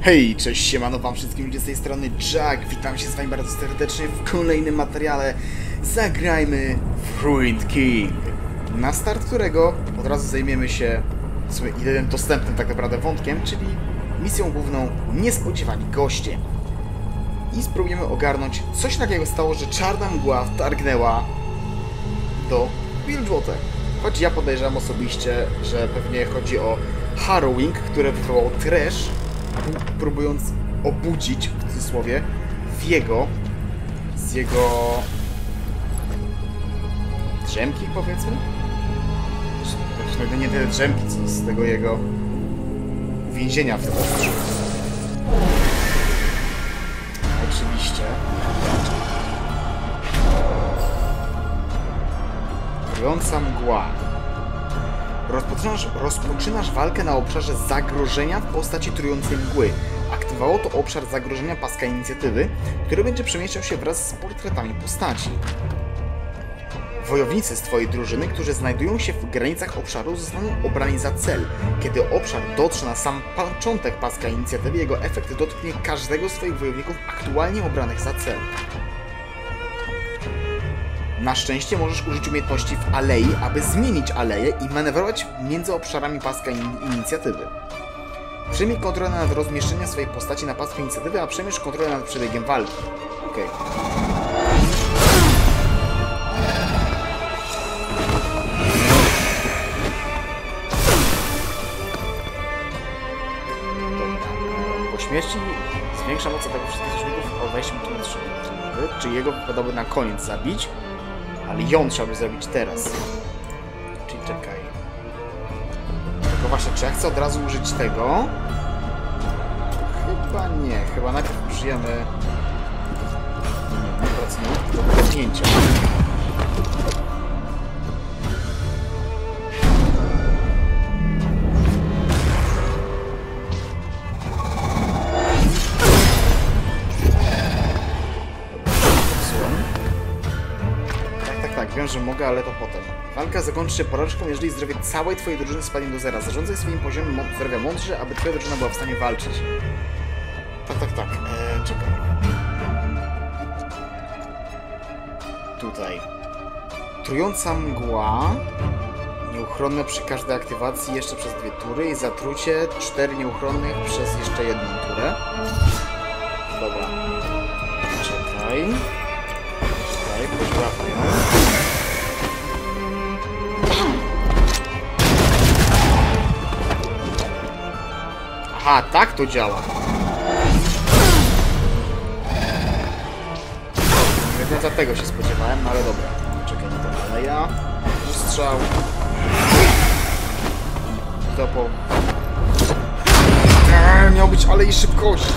Hej, cześć, siemano wam wszystkim ludzie z tej strony Jack, witam się z wami bardzo serdecznie w kolejnym materiale. Zagrajmy w Ruined King, na start którego od razu zajmiemy się jedynym dostępnym tak naprawdę wątkiem, czyli misją główną Niespodziewani goście. I spróbujemy ogarnąć, co się takiego stało, że czarna mgła wtargnęła do Bilgewater. Choć ja podejrzewam osobiście, że pewnie chodzi o Harrowing, które wywołał trash, próbując obudzić, w cudzysłowie, z jego drzemki, powiedzmy? No nie tyle drzemki, co z tego jego uwięzienia w tym ostrzu. Oczywiście. Trująca mgła. Rozpoczynasz walkę na obszarze zagrożenia w postaci trującej mgły. Aktywowało to obszar zagrożenia paska inicjatywy, który będzie przemieszczał się wraz z portretami postaci. Wojownicy z twojej drużyny, którzy znajdują się w granicach obszaru, zostaną obrani za cel. Kiedy obszar dotrze na sam początek paska inicjatywy, jego efekt dotknie każdego z twoich wojowników aktualnie obranych za cel. Na szczęście możesz użyć umiejętności w alei, aby zmienić aleję i manewrować między obszarami paska inicjatywy. Przyjmij kontrolę nad rozmieszczeniem swojej postaci na pasku inicjatywy, a przejmiesz kontrolę nad przebiegiem walki. Okej. Po śmierci zwiększa moc tego wszystkich przeciwników o 20 czy jego wypadałoby na koniec zabić, ale ją trzeba by zrobić teraz. Czyli czekaj. Tylko właśnie, czy ja chcę od razu użyć tego? Chyba nie. Chyba najpierw użyjemy... Nie pracujemy do wypchnięcia. Wiem, że mogę, ale to potem. Walka zakończy się porażką, jeżeli zdrowie całej twojej drużyny spadnie do zera. Zarządzaj swoim poziomem zdrowia mądrze, aby twoja drużyna była w stanie walczyć. Tak. Czekaj. Tutaj. Trująca mgła. Nieuchronne przy każdej aktywacji jeszcze przez 2 tury i zatrucie 4 nieuchronnych przez jeszcze 1 turę. Dobra. Czekaj, potrafię. Aha, tak to działa. Nie za tego się spodziewałem, no ale dobra. Czekaj, no to aleja. Strzał. To po... miał być alej szybkości.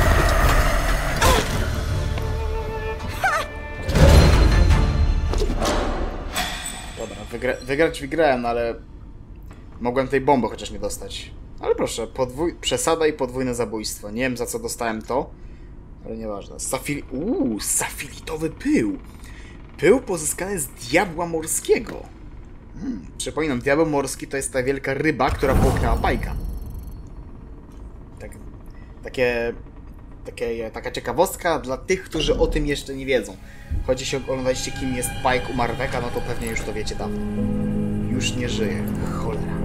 Dobra, wygrać wygrałem, no ale... mogłem tej bomby chociaż nie dostać. Ale proszę, przesada i podwójne zabójstwo. Nie wiem, za co dostałem to, ale nieważne. Safilitowy pył. Pył pozyskany z diabła morskiego. Przypominam, diabeł morski to jest ta wielka ryba, która połknęła Pike'a. Taka ciekawostka dla tych, którzy o tym jeszcze nie wiedzą. Choć jeśli oglądaliście, kim jest Pike u Marveka, no to pewnie już to wiecie dawno. Już nie żyje. Cholera.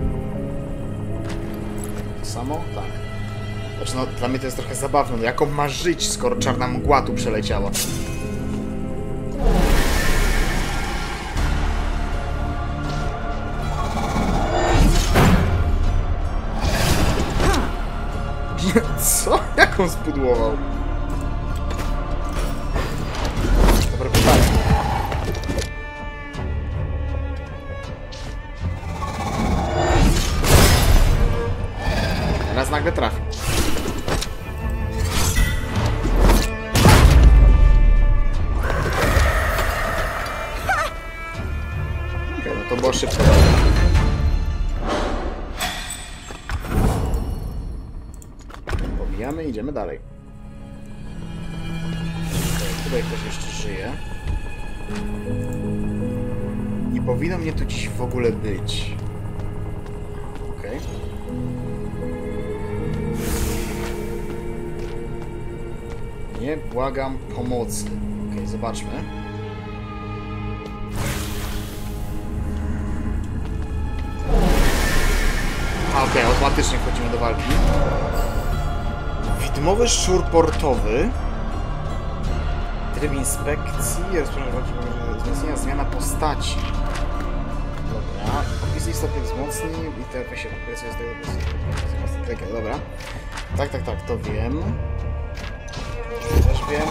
Samo? Tak. Znaczy, no, dla mnie to jest trochę zabawne. No, jak on ma żyć, skoro czarna mgła tu przeleciała? Co? Jak on spudłował? Dobre pytanie. Teraz nagle trafił. Okej, no to było szybko. Pomijamy, idziemy dalej. Tutaj ktoś jeszcze żyje. Nie powinno mnie tu dziś w ogóle być. Okej. Nie błagam pomocy. Okej, zobaczmy. Okej, automatycznie wchodzimy do walki. Widmowy szczur portowy. Tryb inspekcji. Wzmocnienia zmiana postaci. Dobra. Opis istotnych wzmocni i te się wypracuje z tego. Dobra. Tak, to wiem. Też wiem.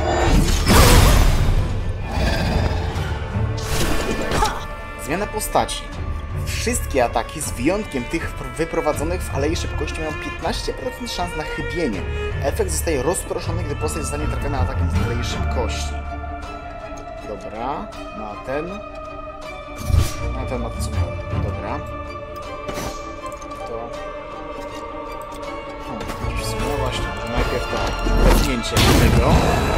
Zmiana postaci. Wszystkie ataki, z wyjątkiem tych wyprowadzonych w Alei Szybkości, mają 15% szans na chybienie. Efekt zostaje rozproszony, gdy postać zostanie trafiona atakiem z Alei Szybkości. Dobra, na ten ma to co miał. Dobra. To... No właśnie, najpierw to wepchnięcie tego.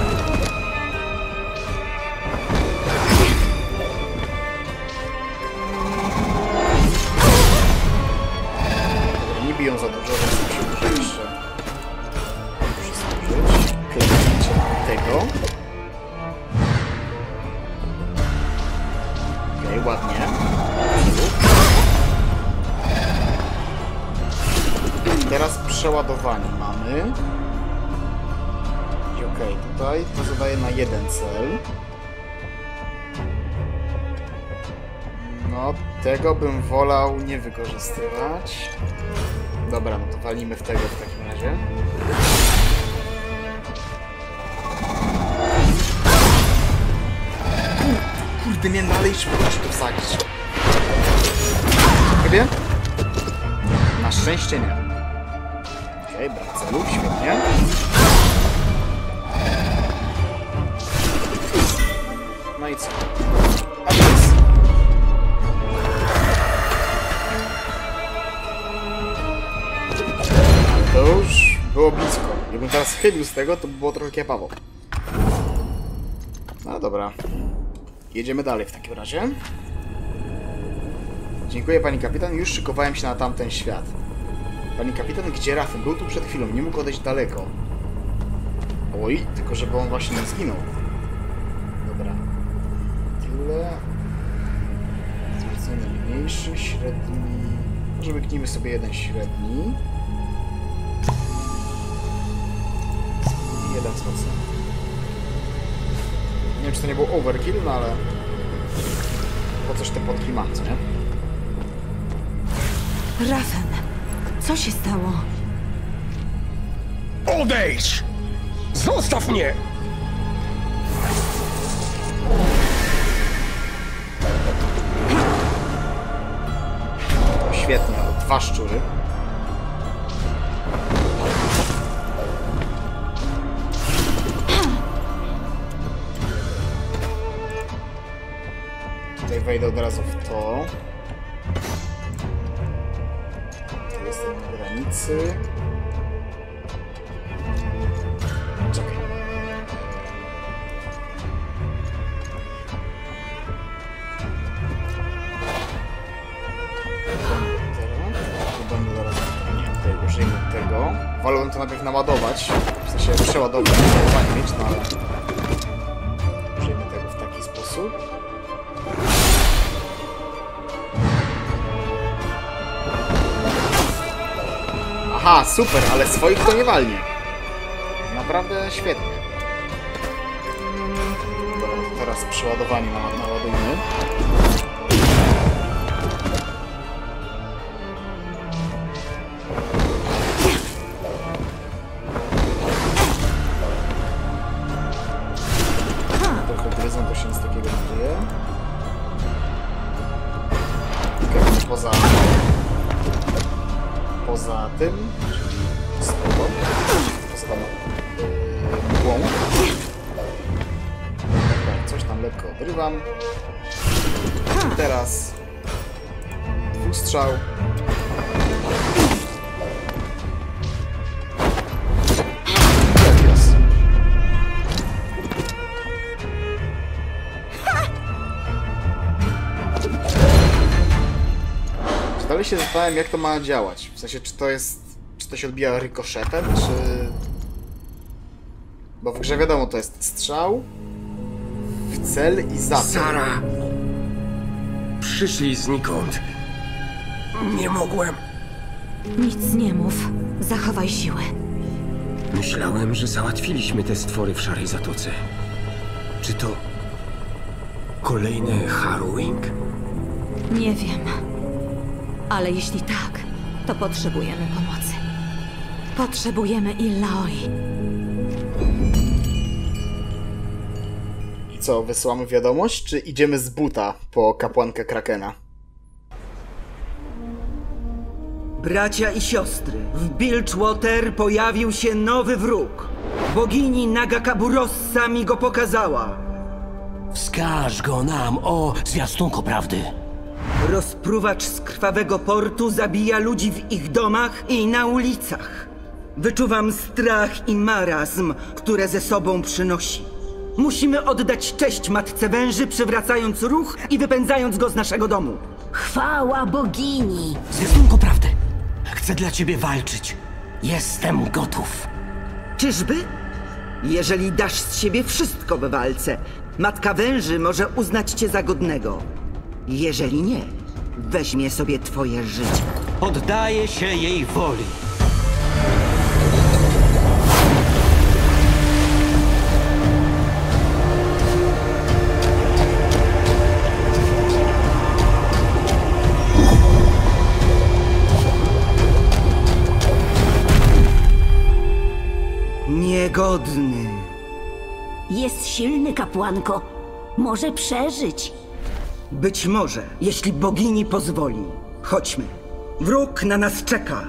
Biją za dużo, więc muszę jeszcze przysłużyć. Klepnięcie tego. Okej, ładnie. Teraz przeładowanie mamy. I okej, tutaj to zadaje na jeden cel. No, tego bym wolał nie wykorzystywać. Dobra, no to walimy w tego w takim razie. Kurde, nie dalej szybkości to wsadzić. Chyba? Na szczęście nie. Okej, brak celów, świetnie. No i co? A teraz... To już było blisko. Gdybym teraz chybił z tego, to by było trochę kiepawo. No dobra. Jedziemy dalej w takim razie. Dziękuję, pani kapitan. Już szykowałem się na tamten świat. Pani kapitan, gdzie Rafen? Był tu przed chwilą. Nie mógł odejść daleko. Oj, tylko żeby on właśnie nie zginął. Dobra. Tyle. Zwrócony mniejszy, średni. Może wyknijmy sobie jeden średni. Jeden wzmocniony. Nie wiem, czy to nie był overkill, no ale... po coś te podki mam, co nie? Rafen, co się stało? Odejdź! Zostaw mnie! Świetnie, ale 2 szczury. Tutaj wejdę od razu w to. Tu jestem na granicy. Czekaj. Tu będę zaraz... Nie, tutaj użyjmy tego. Wolałbym to najpierw naładować. W sensie przeładować, nie mieć, no ale... Użyjmy tego w taki sposób. Aha, super, ale swoich to nie walnie. Naprawdę świetnie. Dobra, to teraz przeładowanie naładujmy. Trochę gryzą, to się nic takiego nie dzieje. Poza tym, czyli słową, poza tam mgłą. Tak, coś tam lekko odrywam. I teraz dwustrzał. Tak jest. Dalej się zastanawiam, jak to ma działać. W sensie, czy to jest... czy to się odbija rykoszetem, czy... Bo w grze wiadomo, to jest strzał, w cel i za cel. Sara! Przyszli znikąd. Nie mogłem. Nic nie mów. Zachowaj siłę. Myślałem, że załatwiliśmy te stwory w Szarej Zatoce. Czy to... kolejny Harrowing? Nie wiem. Ale jeśli tak, to potrzebujemy pomocy. Potrzebujemy Illaoi. I co, wysyłamy wiadomość, czy idziemy z buta po kapłankę Krakena? Bracia i siostry, w Bilgewater pojawił się nowy wróg. Bogini Nagakaburossa mi go pokazała. Wskaż go nam, o zwiastunko prawdy. Rozpruwacz z krwawego portu zabija ludzi w ich domach i na ulicach. Wyczuwam strach i marazm, które ze sobą przynosi. Musimy oddać cześć Matce Węży, przywracając ruch i wypędzając go z naszego domu. Chwała bogini! Zwiastunko prawdy. Chcę dla ciebie walczyć. Jestem gotów. Czyżby? Jeżeli dasz z siebie wszystko w walce, Matka Węży może uznać cię za godnego. Jeżeli nie, weźmie sobie twoje życie. Poddaję się jej woli. Niegodny. Jest silny, kapłanko. Może przeżyć. Być może, jeśli bogini pozwoli. Chodźmy. Wróg na nas czeka.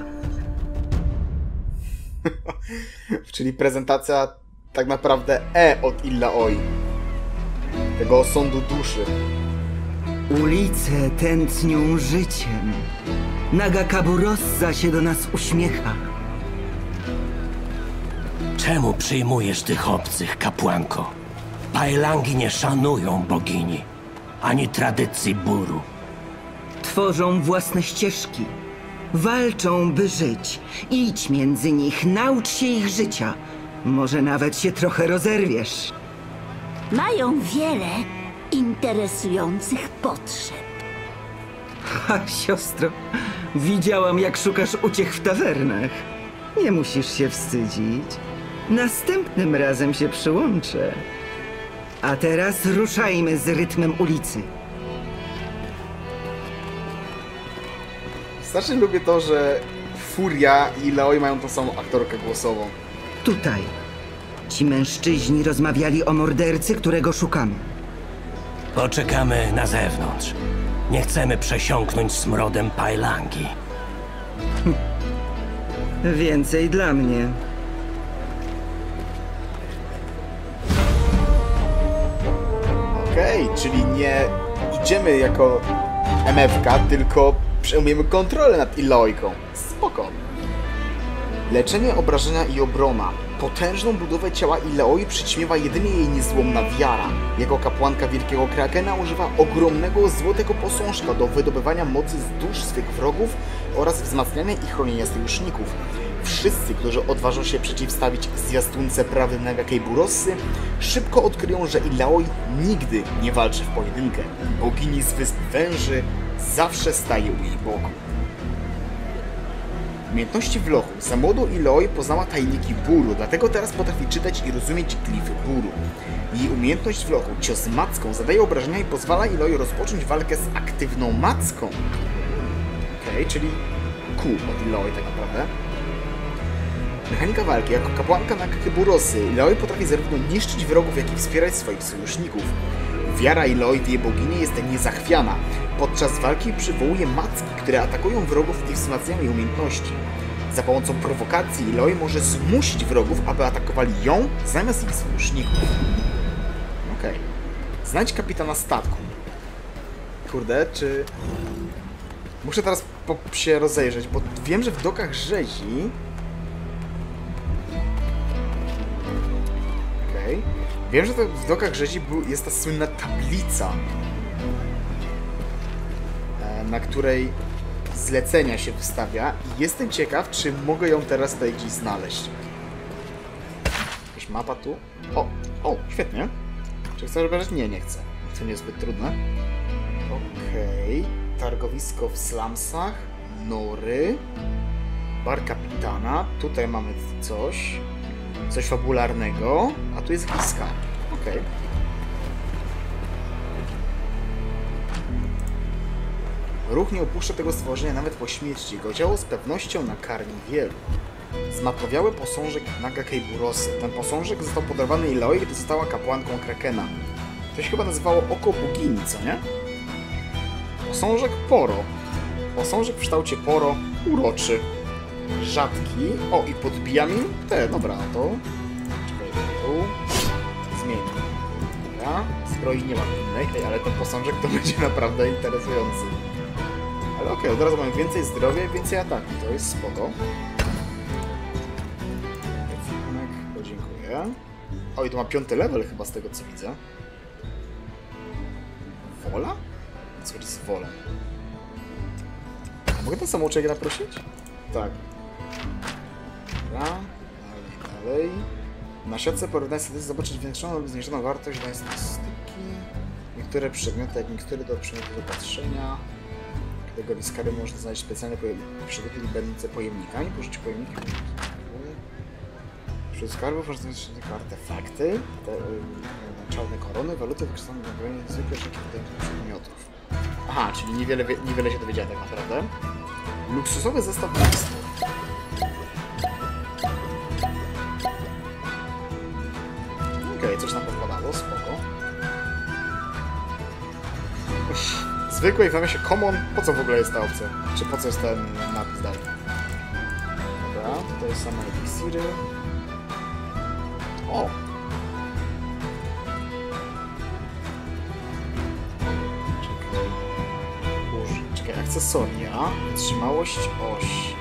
Czyli prezentacja tak naprawdę od Illaoi. Tego osądu duszy. Ulice tętnią życiem. Nagakaburossa się do nas uśmiecha. Czemu przyjmujesz tych obcych, kapłanko? Paelangi nie szanują bogini, ani tradycji buru. Tworzą własne ścieżki. Walczą, by żyć. Idź między nich, naucz się ich życia. Może nawet się trochę rozerwiesz. Mają wiele interesujących potrzeb. Ha, siostro, widziałam, jak szukasz uciech w tawernach. Nie musisz się wstydzić. Następnym razem się przyłączę. A teraz ruszajmy z rytmem ulicy. Strasznie lubię to, że Furia i Illaoi mają tą samą aktorkę głosową. Tutaj. Ci mężczyźni rozmawiali o mordercy, którego szukamy. Poczekamy na zewnątrz. Nie chcemy przesiąknąć smrodem Paelangi. Więcej dla mnie. Okej, czyli nie idziemy jako MF-ka, tylko przejmujemy kontrolę nad Illaoiką. Spoko. Leczenie, obrażenia i obrona. Potężną budowę ciała Illaoi przyćmiewa jedynie jej niezłomna wiara. Jako kapłanka Wielkiego Krakena używa ogromnego złotego posążka do wydobywania mocy z dusz swych wrogów oraz wzmacniania i chronienia sojuszników. Wszyscy, którzy odważą się przeciwstawić zwiastunce prawdy Nagakaburossy, szybko odkryją, że Illaoi nigdy nie walczy w pojedynkę. Bogini z Wysp Węży zawsze staje u jej boku. Umiejętności w lochu. Za młodą Illaoi poznała tajniki buru, dlatego teraz potrafi czytać i rozumieć glify buru. Jej umiejętność w lochu, cios macką, zadaje obrażenia i pozwala Illaoi rozpocząć walkę z aktywną macką. Okej, czyli cool od Illaoi tak naprawdę. Mechanika walki. Jako kapłanka Nagakaburossy, Illaoi potrafi zarówno niszczyć wrogów, jak i wspierać swoich sojuszników. Wiara Illaoi w jej boginię jest niezachwiana. Podczas walki przywołuje macki, które atakują wrogów i wzmacniają jej umiejętności. Za pomocą prowokacji Illaoi może zmusić wrogów, aby atakowali ją zamiast ich sojuszników. Okej. Znajdź kapitana statku. Kurde, czy... Muszę teraz się rozejrzeć, bo wiem, że w dokach rzezi... Wiem, że w dokach rzezi jest ta słynna tablica, na której zlecenia się wystawia i jestem ciekaw, czy mogę ją teraz tutaj gdzieś znaleźć. Jakieś mapa tu. O, świetnie. Czy chcesz wybrać? Nie chcę. To nie jest zbyt trudne. Okej. Targowisko w slumsach. Nory. Bar kapitana. Tutaj mamy coś. Coś fabularnego. A tu jest jakiś skarb. Okej. Ruch nie opuszcza tego stworzenia nawet po śmierci. Jego ciało z pewnością nakarmi wielu. Zmapowiały posążek Naga Keiburosy. Ten posążek został podarowany Ilaoi, gdy została kapłanką Krakena. To się chyba nazywało Oko Bogini, co nie? Posążek Poro. Posążek w kształcie Poro. Uroczy. Rzadki. O, i podbijamy dobra, to... Czekaj, tu... Zmienię. Dobra. Zbroi nie ma innej, ale ten posążek to będzie naprawdę interesujący. Ale okej, od razu mamy więcej zdrowia i więcej ataku. To jest spoko. Dziękuję. O, i to ma 5. level chyba z tego co widzę. Wola? Co chodzi z wolą? A mogę ten samouczek naprosić? Tak. Dobra. Dalej. Na siatce porównania statystyki zobaczyć zwiększoną lub zmniejszoną wartość danej statystyki. Niektóre przedmioty, jak niektóre do przedmiotu do patrzenia. Kategorii skary można znaleźć specjalne przedmioty będące pojemnikami. Po użyciu pojemników. Wśród skarbów można znaleźć tylko artefakty, czarne korony, waluty wykorzystane do wybrania zwykłe rzeczy przedmiotów. Aha, czyli niewiele się dowiedziała tak naprawdę. Luksusowy zestaw listów. Okej, coś nam podpadało, spoko. Zwykłe i wymawia się common. Po co w ogóle jest ta opcja? Czy po co jest ten napis dalej? Dobra, tutaj jest same eliksiry. O! Czekaj, akcesoria, wytrzymałość, oś.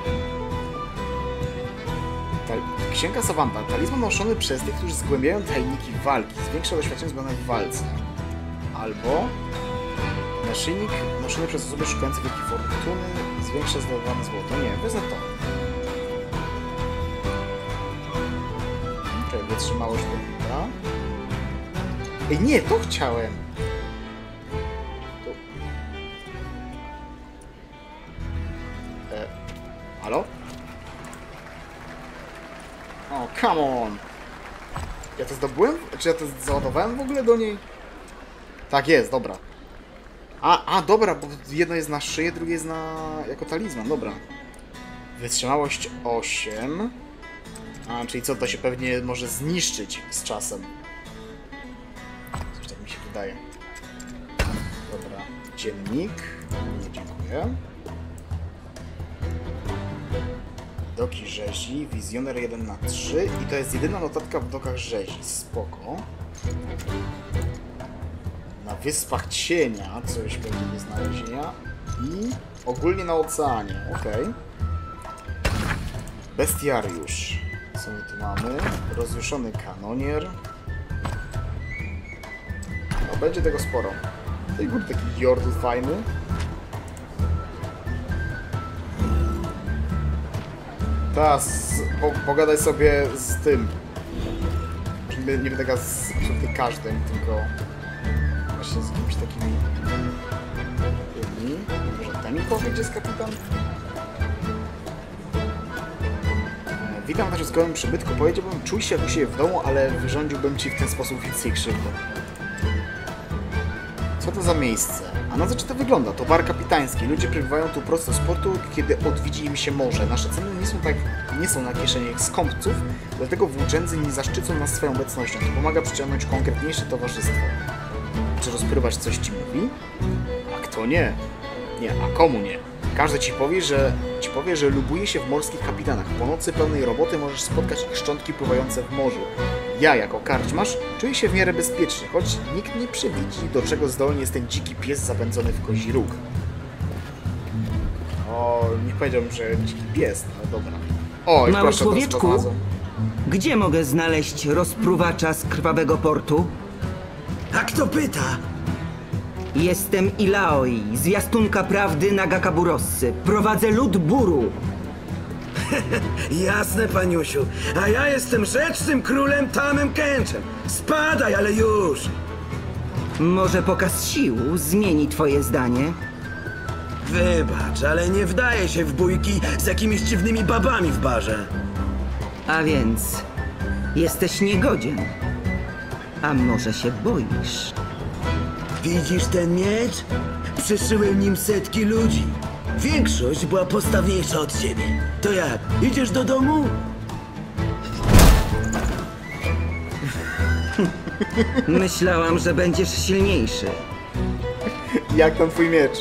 Księga Savanta. Talizman noszony przez tych, którzy zgłębiają tajniki walki. Zwiększa doświadczenie zbędne w walce. Albo naszyjnik noszony przez osoby szukające wielkiej fortuny. Zwiększa zdobywane złoto. Nie, wezmę to. Wytrzymałość podbita. Ej, nie, to chciałem! Tu. Halo? O, come on! Ja to zdobyłem? Czy ja to załadowałem w ogóle do niej? Tak jest, dobra. Dobra, bo jedno jest na szyję, drugie jest jako talizman, dobra. Wytrzymałość 8. Czyli co, to się pewnie może zniszczyć z czasem. Coś tak mi się wydaje. Dobra. Dziennik. Nie, dziękuję. Doki rzezi. Wizjoner 1/3. I to jest jedyna notatka w dokach rzezi. Spoko. Na Wyspach Cienia coś będzie do znalezienia. I ogólnie na oceanie. Okej. Bestiariusz. Co my tu mamy? Rozjuszony kanonier. No, będzie tego sporo. Tej góry taki Jordl fajny. Teraz pogadaj sobie z tym. Nie wydaga z absolutnie każdym, tylko właśnie z jakimiś takimi jedni. Może ten mi powie, gdzie jest kapitan? Witam na zgołem przybytku. Powiedziałbym, czuj się jak u siebie w domu, ale wyrządziłbym ci w ten sposób więcej krzywdy. Co to za miejsce? A na co czy to wygląda? To bar kapitański. Ludzie przybywają tu prosto z portu, kiedy odwiedzi im się morze. Nasze ceny nie są na kieszeniach skąpców, dlatego włóczędzy nie zaszczycą nas swoją obecnością. To pomaga przyciągnąć konkretniejsze towarzystwo. Czy rozprywać coś ci mówi? A kto nie? Nie, a komu nie? Każdy ci powie, że lubuje się w morskich kapitanach. Po nocy pełnej roboty możesz spotkać ich szczątki pływające w morzu. Ja, jako karczmarz, czuję się w miarę bezpiecznie, choć nikt nie przewidzi, do czego zdolny jest ten dziki pies zapędzony w kozi róg. O, nie powiedziałbym, że dziki pies, ale dobra. O, i Mały proszę, człowieczku, gdzie mogę znaleźć rozpruwacza z Krwawego Portu? A kto pyta? Jestem Ilaoi, zwiastunka prawdy Naga Keiburossy. Prowadzę lud Buru. Jasne, paniusiu. A ja jestem rzecznym królem Tamem Kęczem. Spadaj, ale już! Może pokaz sił zmieni twoje zdanie? Wybacz, ale nie wdaję się w bójki z jakimiś dziwnymi babami w barze. A więc jesteś niegodzien. A może się boisz? Widzisz ten miecz? Przyszyłem nim setki ludzi. Większość była postawniejsza od ciebie. To jak, idziesz do domu? Myślałam, że będziesz silniejszy. Jak tam twój miecz?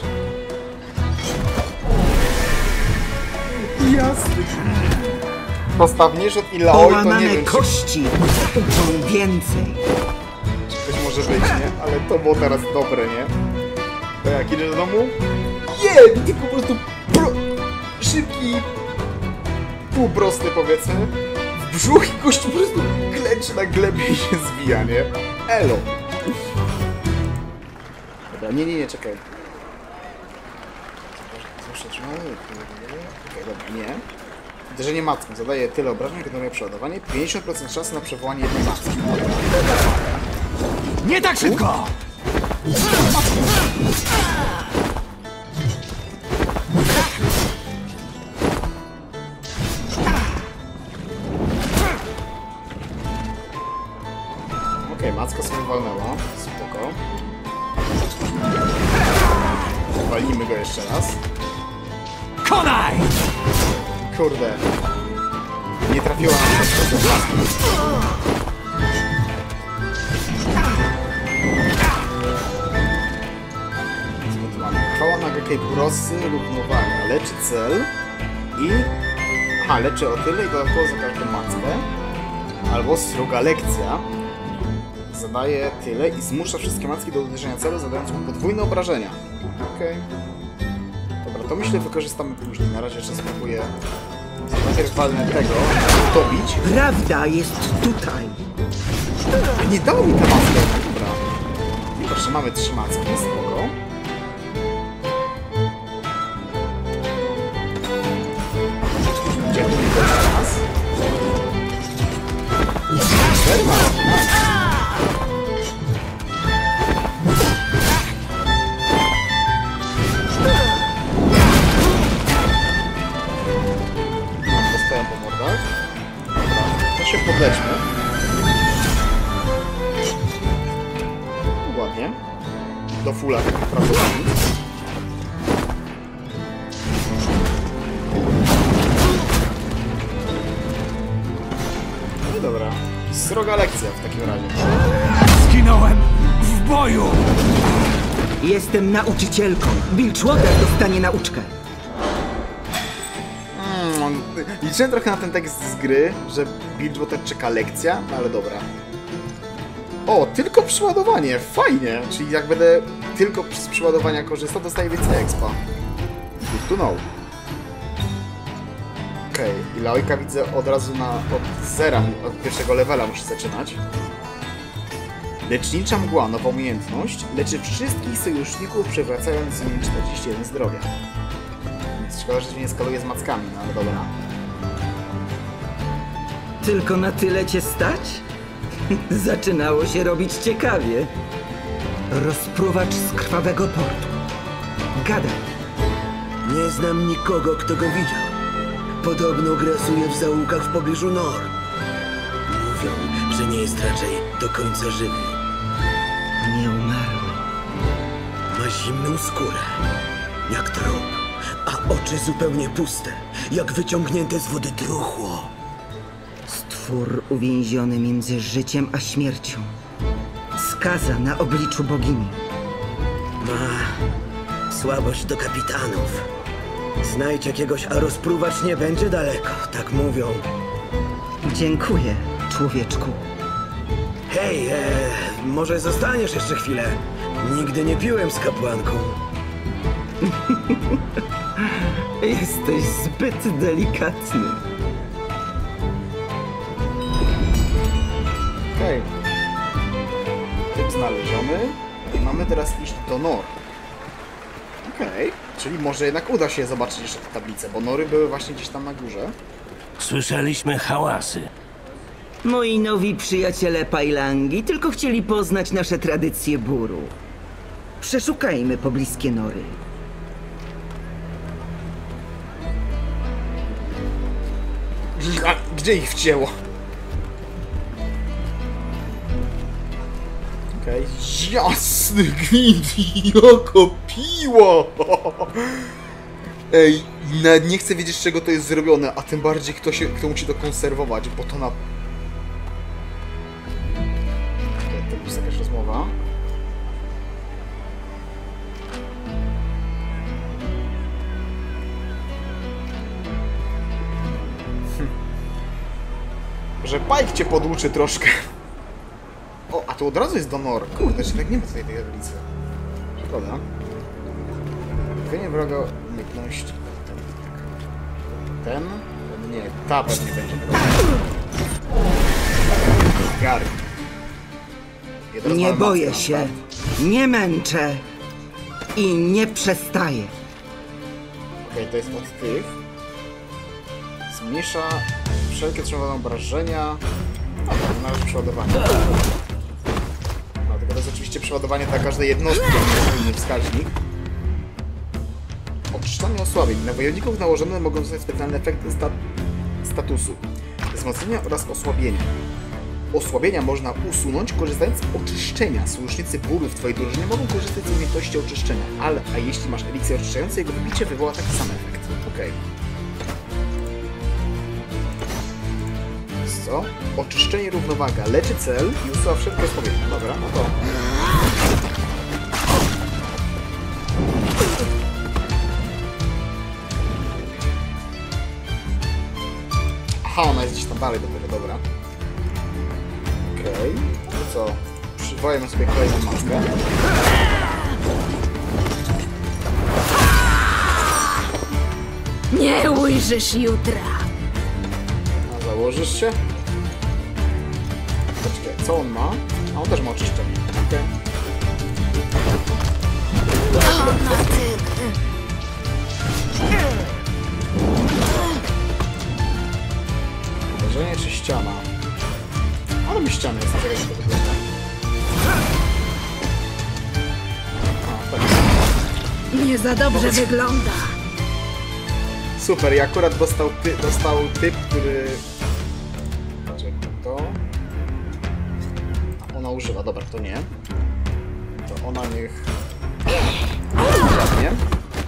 Jasny. Postawniejszy od Ilaoi, to nie Połamane wiem, kości uczą więcej. czy coś może być, nie? Ale to było teraz dobre, nie? To jak, idziesz do domu? Nie! Tylko po prostu szybki, półprosty powiedzmy. W brzuch i kość po prostu klęczy na glebie i się zwija, nie? Elo! Dobra, nie, czekaj. Okej, dobra, nie. Uderzenie macką zadaje tyle obrażeń, jak generuje przeładowanie. 50% szansy na przywołanie jednej macki. Nie tak szybko! Okej, macka sobie walnęła. Spoko. Walimy go jeszcze raz. Konaj! Kurde. Nie trafiła na to. Chwała na Kejpurosy, równowaga. Leczy cel i... Aha, leczy o tyle i dodatkowo za każdą mackę. Albo sroga lekcja. Zadaje tyle i zmusza wszystkie macki do uderzenia celu, zadając mu podwójne obrażenia. Okej. Dobra, to myślę wykorzystamy później. Na razie jeszcze spróbuję najpierw walnę tego, dobić. Prawda jest tutaj. Nie dało mi tę maskę. Dobra. Proszę, mamy 3 macki, spoko. Gdzie tu mi to teraz? 4 macki, nice. Dostaję po mordach. Dobra, to się podlećmy. Ładnie. Do fulla tak prawdopodobnie. No i dobra. Sroga lekcja w takim razie. Zginąłem w boju! Jestem nauczycielką. Bilgewater dostanie nauczkę. Liczyłem trochę na ten tekst z gry, że Bilgewater czeka lekcja, no ale dobra. O, tylko przeładowanie, fajnie! Czyli jak będę tylko z przeładowania korzystał, dostaję więcej expa. Good to know. Okej, i Laojka widzę od razu od zera, od pierwszego levela muszę zaczynać. Lecznicza mgła, nowa umiejętność, leczy wszystkich sojuszników, przywracając im 41 zdrowia. Szkoda, że się nie skaluje z mackami, no ale dobra. Tylko na tyle cię stać? Zaczynało się robić ciekawie. Rozpruwacz z krwawego portu. Gadaj. Nie znam nikogo, kto go widział. Podobno grasuje w zaułkach w pobliżu Nor. Mówią, że nie jest raczej do końca żywy. Nie umarły. Ma zimną skórę, jak trup, a oczy zupełnie puste, jak wyciągnięte z wody truchło. Stwór uwięziony między życiem a śmiercią. Skaza na obliczu bogini. Ma słabość do kapitanów. Znajdź jakiegoś, a rozpruwacz nie będzie daleko, tak mówią. Dziękuję, człowieczku. Hej, może zostaniesz jeszcze chwilę? Nigdy nie piłem z kapłanką. Jesteś zbyt delikatny. Okej. Typ znaleziony. I mamy teraz iść do Nor. Okej. Czyli może jednak uda się zobaczyć jeszcze tę tablicę, bo Nory były właśnie gdzieś tam na górze. Słyszeliśmy hałasy. Moi nowi przyjaciele Pailangi tylko chcieli poznać nasze tradycje bóru. Przeszukajmy pobliskie nory. A gdzie ich wcięło? Okej. Jasny gwint, jaka piła! Ej, nawet nie chcę wiedzieć, z czego to jest zrobione, a tym bardziej kto musi to konserwować, bo to na... Okej, to jest jakaś rozmowa. Że Pike cię poduczy troszkę. O, a tu od razu jest do Nor. Kurde, czy tak nie ma tutaj tej tablicy. Szkoda. Wynie wroga umiejętność. Ten? Nie, ta pewnie będzie wroga. Gary. Nie boję się, nie męczę i nie przestaję. Okej, to jest od tych. Zmniejsza wszelkie otrzymane obrażenia. A to należy przeładowanie. No, tylko to jest oczywiście przeładowanie dla każdej jednostki, to jest inny wskaźnik. Oczyszczanie osłabień. Na wojowników nałożone mogą zostać specjalne efekty statusu. Wzmocnienia oraz osłabienia. Osłabienia można usunąć, korzystając z oczyszczenia. Sojusznicy bólu w twojej drużynie mogą korzystać z umiejętności oczyszczenia, a jeśli masz eliksir oczyszczający, jego wybicie wywoła taki sam efekt. Okej. Co? Oczyszczenie równowaga. Leczy cel i usuwa wszelkie osłabienia. Dobra, no to... Aha, ona jest gdzieś tam dalej dopiero, dobra. Okej. No to co? Przywołajmy sobie kolejną maskę. Nie ujrzysz jutra. A założysz się? Poczekaj, co on ma? A on też ma oczyszczenie. Okej. Uderzenie czy ściana? Ale mi ściany jest, czekaj, jak to wygląda. A, tak. Nie za dobrze wygląda. Super, i akurat dostał typ, który... Czekaj, to... A ona używa, dobra, to nie. To ona niech... Nie?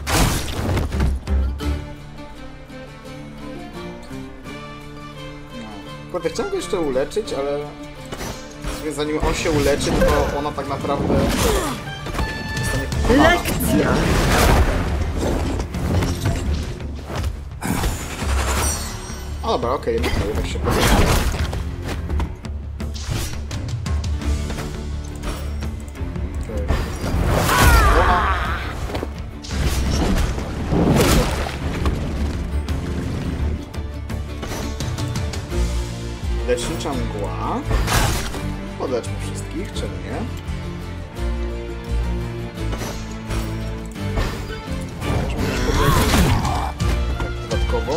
Kurde, chciałem go jeszcze uleczyć, ale... Zanim on się uleczy, to ona tak naprawdę... zostanie pokonana. Lekcja! A dobra, okej, no to jednak się podoba. Lecznicza mgła. Podleczmy wszystkich, czemu nie? Możemy też podleczyć tak dodatkowo.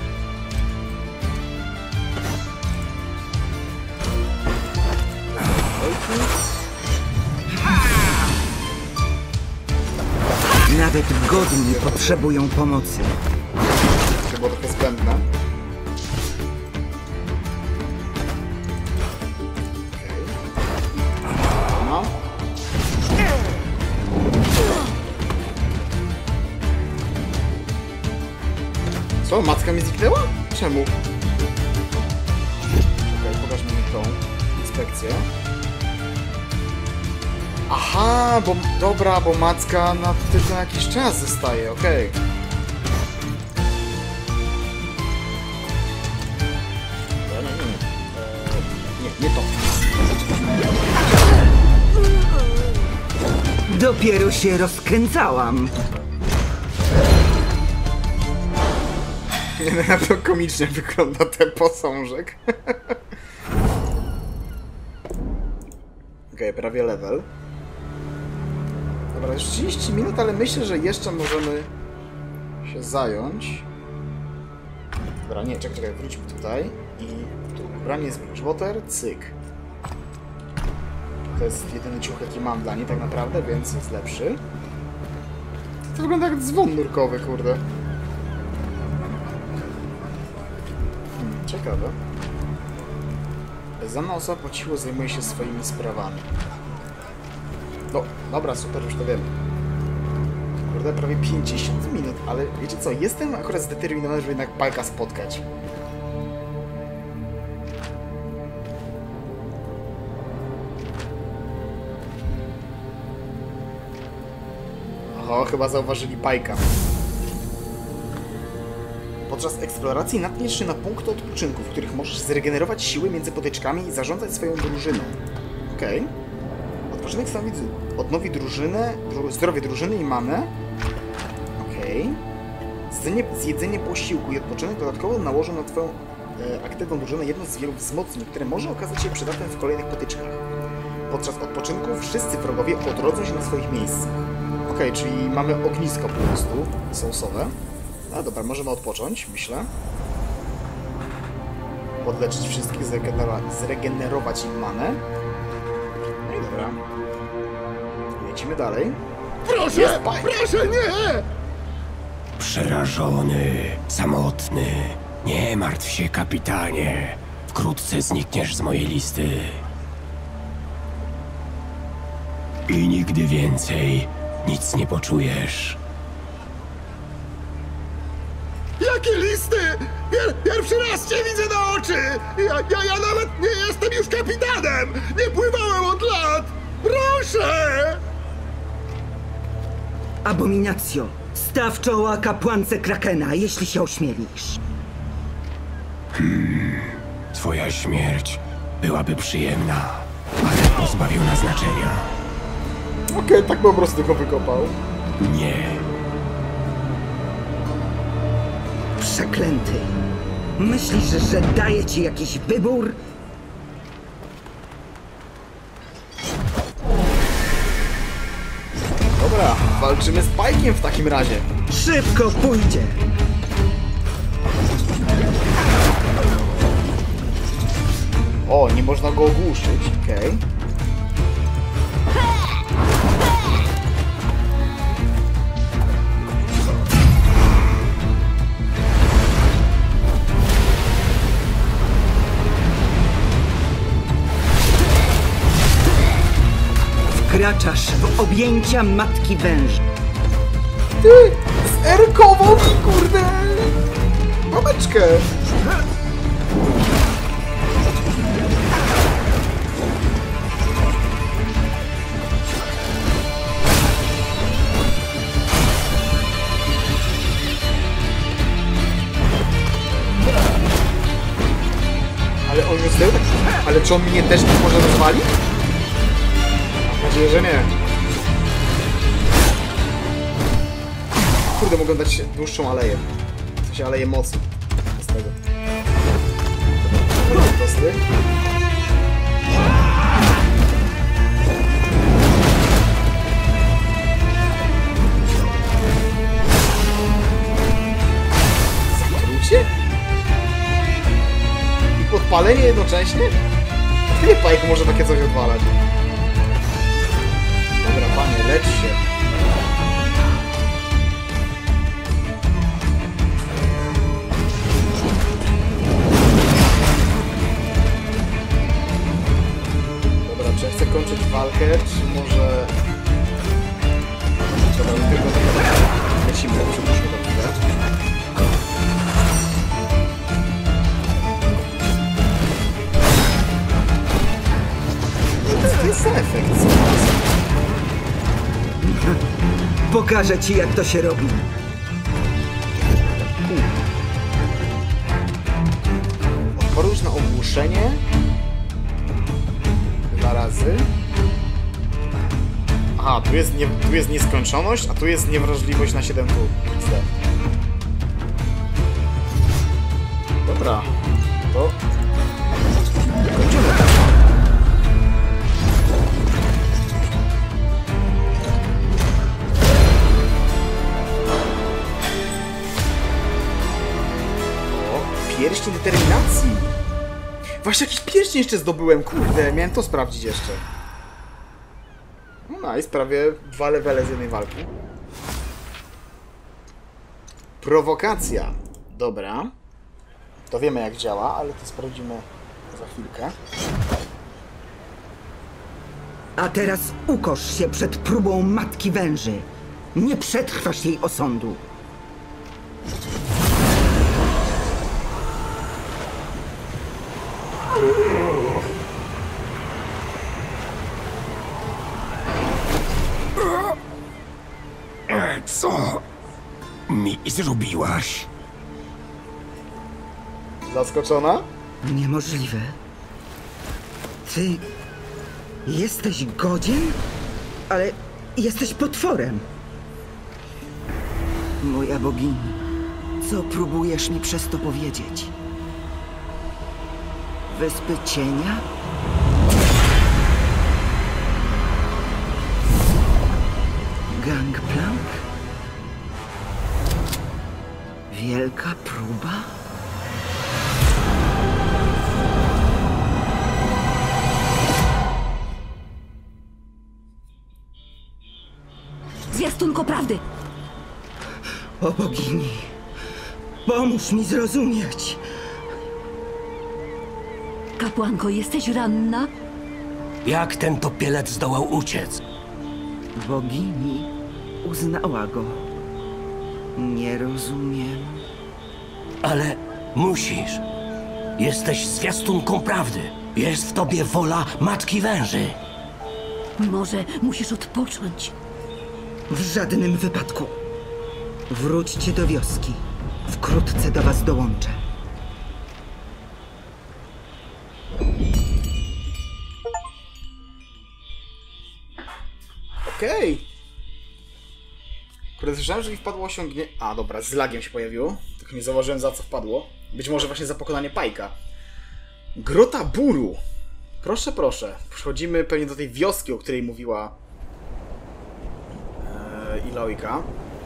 Nawet godni potrzebują pomocy. To było trochę zbędne. No. Co? Matka mi zniknęła? Czemu? Czekaj, pokaż mi tą inspekcję. Aha, bo... Dobra, bo macka tylko na jakiś czas zostaje, okej. Nie to. Dopiero się rozkręcałam. Nie, na to komicznie wygląda ten posążek. Okej, prawie level. Dobra, już 30 minut, ale myślę, że jeszcze możemy się zająć Dobra, nie, czekaj, wróćmy tutaj. I tu ubranie z Bridgewater, cyk. To jest jedyny ciuch, jaki mam dla niej tak naprawdę, więc jest lepszy. To wygląda jak dzwon nurkowy, kurde. Ciekawe. Znana osoba po cichu zajmuje się swoimi sprawami. No, dobra, super, już to wiem. Kurde, prawie 50 minut, ale wiecie co, jestem akurat zdeterminowany, żeby jednak Pike'a spotkać. Oho, chyba zauważyli Pike'a. Podczas eksploracji natkniesz się na punkty odpoczynku, w których możesz zregenerować siły między potyczkami i zarządzać swoją drużyną. Okej. Odpoczynek odnowi drużynę, zdrowie drużyny i manę. Okej. Zjedzenie posiłku i odpoczynek dodatkowo nałożą na twoją aktywną drużynę jedno z wielu wzmocnień, które może okazać się przydatne w kolejnych potyczkach. Podczas odpoczynku wszyscy wrogowie odrodzą się na swoich miejscach. Okej, czyli mamy ognisko po prostu, sousowe. A dobra, możemy odpocząć, myślę. Podleczyć wszystkich, zregenerować im manę. No i dobra. Lecimy dalej. Proszę! Proszę, nie! Przerażony, samotny. Nie martw się, kapitanie. Wkrótce znikniesz z mojej listy. I nigdy więcej nic nie poczujesz. Jakie listy? Pierwszy raz cię widzę na oczy! Ja nawet nie jestem już kapitanem! Nie pływałem od lat! Proszę! Abominacjo, staw czoła kapłance Krakena, jeśli się ośmielisz. Twoja śmierć byłaby przyjemna, ale pozbawiona znaczenia. Okej, tak po prostu go wykopał. Nie. Przeklęty. Myślisz, że daję ci jakiś wybór? Dobra, walczymy z Pike'iem w takim razie. Szybko pójdzie! O, nie można go ogłuszyć, okej. Wkraczasz w objęcia matki węża. Ty! Zerkował mi, kurde! Babeczkę! Ale on już zdjął tak... Ale czy on mnie też nie może rozwalić? Mam nadzieję, że nie. Kurde, mogą dać dłuższą aleję. W sensie aleję mocy. Z tego. Dobra, prosty. Zatrucie? I podpalenie jednocześnie? Nie, Pike może takie coś odwalać. Dobra, panie, lecz się. Dobra, czy ja chcę kończyć walkę, czy może... Trzeba tylko... Lecimy, przypuszczmy to chwilę. To jest efekt. Pokażę ci, jak to się robi. Odporność na ogłuszenie. 2 razy. Aha, tu jest nieskończoność, a tu jest niewrażliwość na 7 tur. Dobra. To... kończymy. pierścień determinacji. Właśnie jakiś pierścień jeszcze zdobyłem, kurde, miałem to sprawdzić jeszcze. No nice, prawie 2 levele z jednej walki. Prowokacja. Dobra. To wiemy jak działa, ale to sprawdzimy za chwilkę. A teraz ukosz się przed próbą Matki Węży. Nie przetrwasz jej osądu. Co mi zrobiłaś? Zaskoczona? Niemożliwe. Ty jesteś godzien, ale jesteś potworem. Moja bogini, co próbujesz mi przez to powiedzieć? Wyspy Cienia? Gangplank? Wielka próba? Zwiastunko prawdy! O bogini, pomóż mi zrozumieć. Kapłanko, jesteś ranna? Jak ten topielec zdołał uciec? Bogini uznała go. Nie rozumiem. Ale musisz. Jesteś zwiastunką prawdy. Jest w tobie wola Matki Węży. Może musisz odpocząć. W żadnym wypadku. Wróćcie do wioski. Wkrótce do was dołączę. Okej. Kurde, słyszałem, że mi wpadło osiągnięcie... A, dobra, z lagiem się pojawiło. Tylko nie zauważyłem, za co wpadło. Być może właśnie za pokonanie Pajka. Grota Buru. Proszę, proszę. Wchodzimy pewnie do tej wioski, o której mówiła Iloika.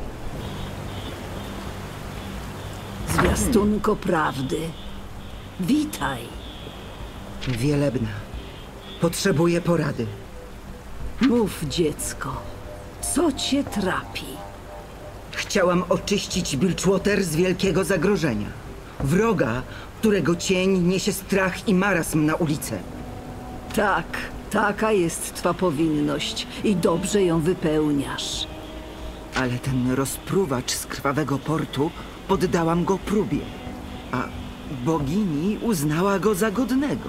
Zwiastunko prawdy. Witaj. Wielebna. Potrzebuję porady. Mów, dziecko. Co cię trapi? Chciałam oczyścić Bilgewater z wielkiego zagrożenia. Wroga, którego cień niesie strach i marazm na ulicę. Tak, taka jest twa powinność i dobrze ją wypełniasz. Ale ten rozpruwacz z Krwawego Portu poddałam go próbie. A bogini uznała go za godnego.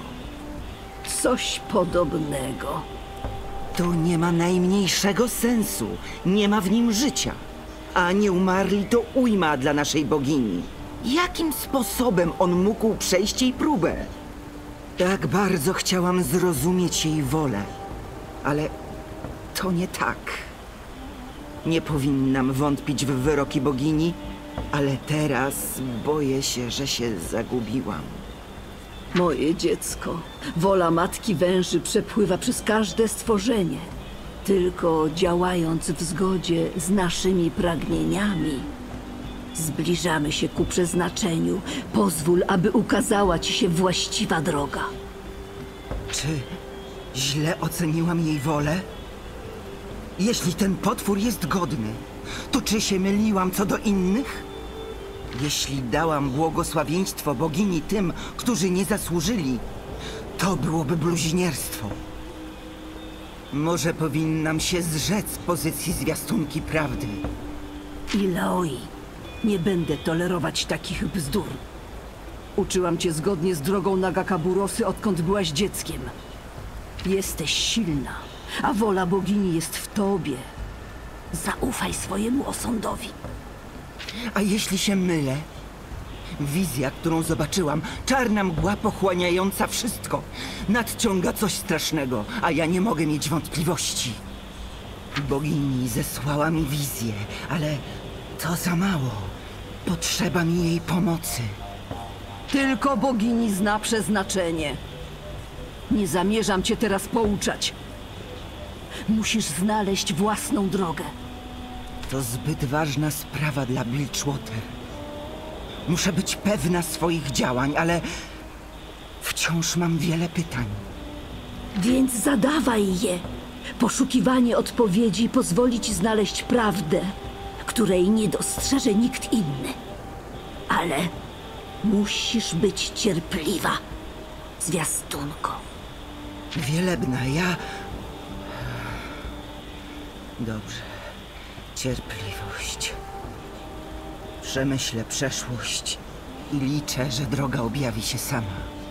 Coś podobnego. To nie ma najmniejszego sensu. Nie ma w nim życia. A nieumarli to ujma dla naszej bogini. Jakim sposobem on mógł przejść jej próbę? Tak bardzo chciałam zrozumieć jej wolę. Ale to nie tak. Nie powinnam wątpić w wyroki bogini, ale teraz boję się, że się zagubiłam. Moje dziecko, wola Matki Węży przepływa przez każde stworzenie. Tylko działając w zgodzie z naszymi pragnieniami, zbliżamy się ku przeznaczeniu. Pozwól, aby ukazała ci się właściwa droga. Czy źle oceniłam jej wolę? Jeśli ten potwór jest godny, to czy się myliłam co do innych? Jeśli dałam błogosławieństwo bogini tym, którzy nie zasłużyli, to byłoby bluźnierstwo. Może powinnam się zrzec pozycji zwiastunki prawdy. Ilaoi, nie będę tolerować takich bzdur. Uczyłam cię zgodnie z drogą Nagakaburosy, odkąd byłaś dzieckiem. Jesteś silna, a wola bogini jest w tobie. Zaufaj swojemu osądowi. A jeśli się mylę? Wizja, którą zobaczyłam, czarna mgła pochłaniająca wszystko, nadciąga coś strasznego, a ja nie mogę mieć wątpliwości. Bogini zesłała mi wizję, ale to za mało. Potrzeba mi jej pomocy. Tylko bogini zna przeznaczenie. Nie zamierzam cię teraz pouczać. Musisz znaleźć własną drogę. To zbyt ważna sprawa dla Bilgewater. Muszę być pewna swoich działań, ale wciąż mam wiele pytań. Więc zadawaj je. Poszukiwanie odpowiedzi pozwoli ci znaleźć prawdę, której nie dostrzeże nikt inny. Ale musisz być cierpliwa, zwiastunko. Wielebna, ja... Dobrze. Cierpliwość. Przemyślę przeszłość i liczę, że droga objawi się sama.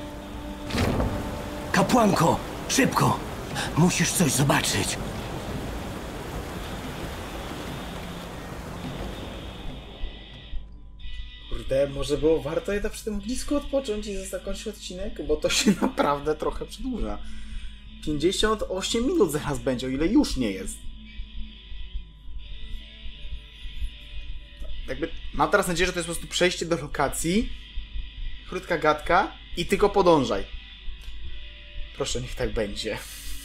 Kapłanko, szybko! Musisz coś zobaczyć. Kurde, może było warto jednak przy tym ognisku odpocząć i zakończyć odcinek, bo to się naprawdę trochę przedłuża. 58 minut zaraz będzie, o ile już nie jest. Jakby mam teraz nadzieję, że to jest po prostu przejście do lokacji, krótka gadka i tylko podążaj. Proszę, niech tak będzie.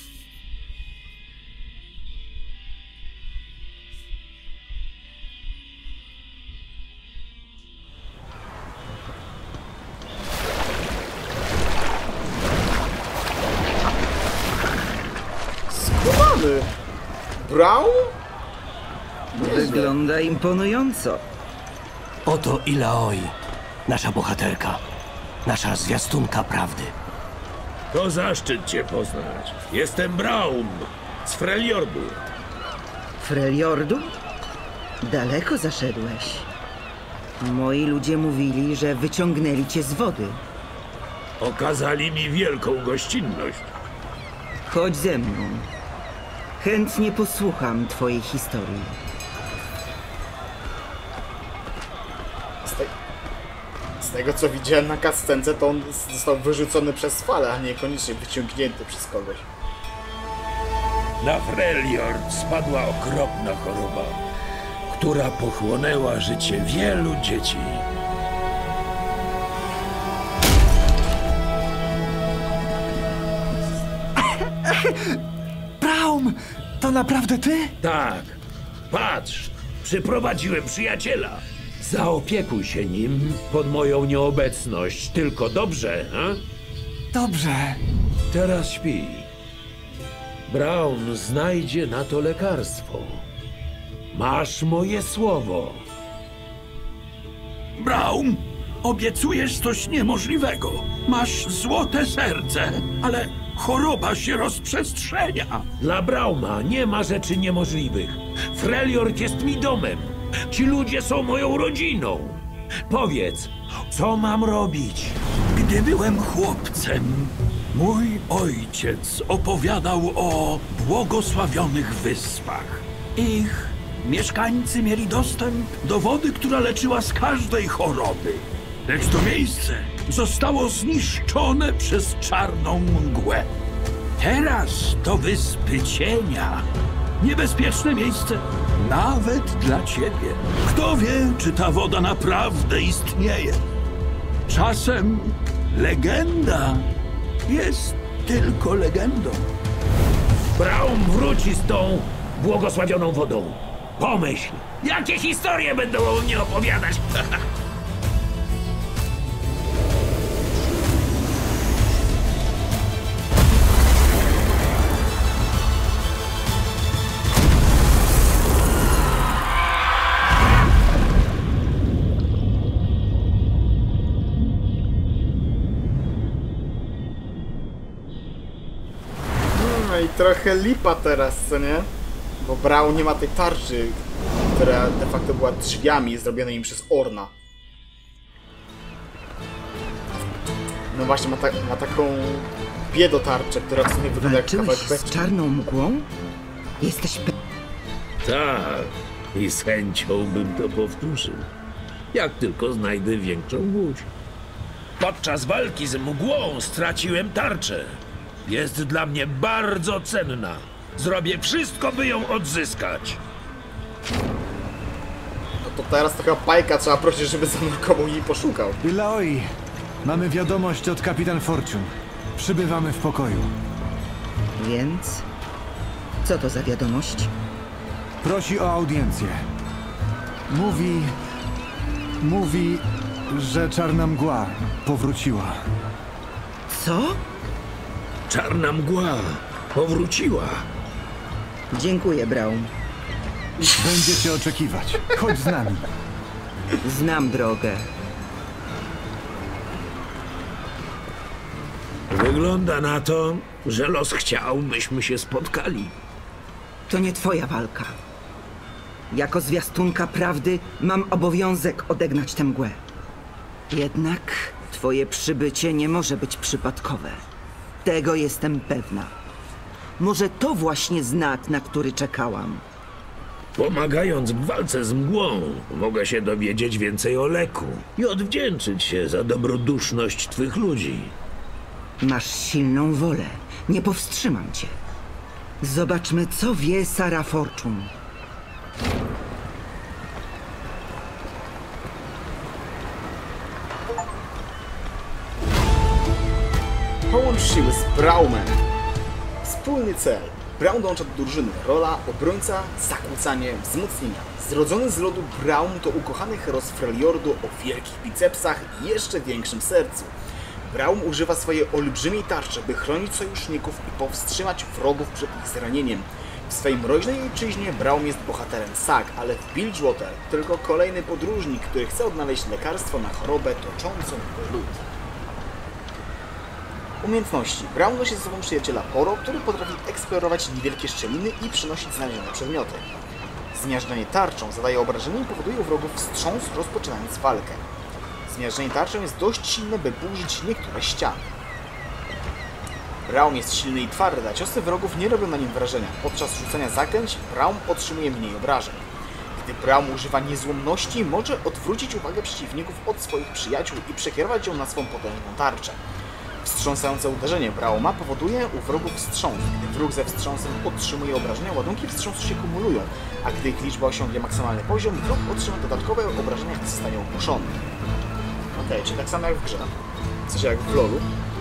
Skumany! Brown? Wygląda imponująco. Oto Illaoi, nasza bohaterka. Nasza zwiastunka prawdy. To zaszczyt cię poznać. Jestem Braum z Freljordu. Freljordu? Daleko zaszedłeś. Moi ludzie mówili, że wyciągnęli cię z wody. Okazali mi wielką gościnność. Chodź ze mną. Chętnie posłucham twojej historii. Z tego co widziałem na cutscence, to on został wyrzucony przez falę, a niekoniecznie wyciągnięty przez kogoś. Na Freljord spadła okropna choroba, która pochłonęła życie wielu dzieci. Braum! To naprawdę ty? Tak, patrz, przyprowadziłem przyjaciela. Zaopiekuj się nim pod moją nieobecność, tylko dobrze, a? Dobrze. Teraz śpi. Braun znajdzie na to lekarstwo. Masz moje słowo. Braum, obiecujesz coś niemożliwego. Masz złote serce, ale choroba się rozprzestrzenia. Dla Brauma nie ma rzeczy niemożliwych. Freljord jest mi domem. Ci ludzie są moją rodziną. Powiedz, co mam robić? Gdy byłem chłopcem, mój ojciec opowiadał o błogosławionych wyspach. Ich mieszkańcy mieli dostęp do wody, która leczyła z każdej choroby. Lecz to miejsce zostało zniszczone przez czarną mgłę. Teraz to Wyspy Cienia. Niebezpieczne miejsce nawet dla ciebie. Kto wie, czy ta woda naprawdę istnieje? Czasem legenda jest tylko legendą. Braum wróci z tą błogosławioną wodą. Pomyśl, jakie historie będą o mnie opowiadać. No i trochę lipa teraz, co nie? Bo Braun nie ma tej tarczy, która de facto była drzwiami zrobionymi przez Orna. No właśnie, ma taką biedotarczę, która w sumie wygląda jak Walczyłeś kawałek z beczki. czarną mgłą? Jesteś Tak, i z chęcią bym to powtórzył. Jak tylko znajdę większą łódź. Podczas walki z mgłą straciłem tarczę. Jest dla mnie bardzo cenna. Zrobię wszystko, by ją odzyskać. No to teraz taka bajka, trzeba prosić, żeby zanurkował i poszukał. Illaoi, mamy wiadomość od kapitan Fortune. Przybywamy w pokoju. Więc? Co to za wiadomość? Prosi o audiencję. Mówi, że czarna mgła powróciła. Co? Czarna mgła powróciła. Dziękuję, Braum. Będziecie oczekiwać. Chodź z nami. Znam drogę. Wygląda na to, że los chciał, byśmy się spotkali. To nie twoja walka. Jako zwiastunka prawdy mam obowiązek odegnać tę mgłę. Jednak twoje przybycie nie może być przypadkowe. Tego jestem pewna. Może to właśnie znak, na który czekałam. Pomagając w walce z mgłą, mogę się dowiedzieć więcej o Leku i odwdzięczyć się za dobroduszność twych ludzi. Masz silną wolę. Nie powstrzymam cię. Zobaczmy, co wie Sara Fortune. Połącz siły z Braumem. Wspólny cel. Braum dołącza do drużyny. Rola obrońca, zakłócanie, wzmocnienia. Zrodzony z lodu Braum to ukochany hero z Freljordu o wielkich bicepsach i jeszcze większym sercu. Braum używa swojej olbrzymiej tarczy, by chronić sojuszników i powstrzymać wrogów przed ich zranieniem. W swej mroźnej ojczyźnie Braum jest bohaterem sag, ale w Bilgewater tylko kolejny podróżnik, który chce odnaleźć lekarstwo na chorobę toczącą lud. Umiejętności. Braum nosi ze sobą przyjaciela Poro, który potrafi eksplorować niewielkie szczeliny i przynosić znalezione przedmioty. Zmiażdżenie tarczą zadaje obrażenie i powoduje u wrogów wstrząs, rozpoczynając walkę. Zmiażdżenie tarczą jest dość silne, by burzyć niektóre ściany. Braum jest silny i twardy, a ciosy wrogów nie robią na nim wrażenia. Podczas rzucania zaklęć Braum otrzymuje mniej obrażeń. Gdy Braum używa niezłomności, może odwrócić uwagę przeciwników od swoich przyjaciół i przekierować ją na swą potężną tarczę. Wstrząsające uderzenie Brauma powoduje u wrogów wstrząs. Gdy wróg ze wstrząsem otrzymuje obrażenia, ładunki wstrząsu się kumulują, a gdy ich liczba osiągnie maksymalny poziom, wróg otrzyma dodatkowe obrażenia i zostanie ogłuszony. Okej, czyli tak samo jak w grze. W sensie jak w LoLu.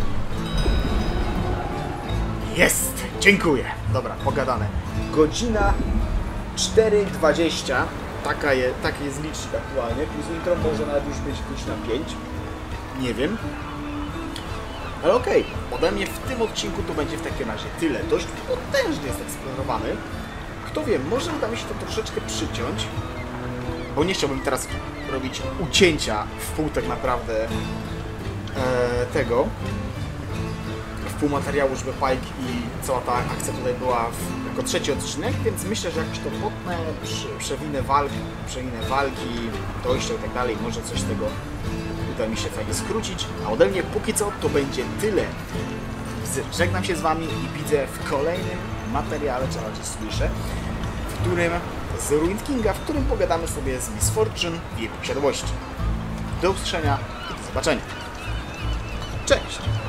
Jest! Dziękuję! Dobra, pogadane. Godzina 4:20. Taki jest licznik aktualnie. Plus intro może nawet już być godzina 5. Nie wiem. Ale okej, ode mnie w tym odcinku to będzie w takim razie tyle. Dość potężnie jest eksplorowany. Kto wie, może uda mi się to troszeczkę przyciąć. Bo nie chciałbym teraz robić ucięcia w pół tak naprawdę tego. W pół materiału, żeby Pike i cała ta akcja tutaj była jako trzeci odcinek, więc myślę, że jakoś to potnę, przewinę walki, dojścia i tak dalej, może coś z tego uda mi się fajnie skrócić, a ode mnie póki co to będzie tyle. Żegnam się z Wami i widzę w kolejnym materiale, czy raczej słyszę, z Ruined Kinga, w którym pogadamy sobie z Miss Fortune w jej posiadłości. Do usłyszenia i do zobaczenia. Cześć!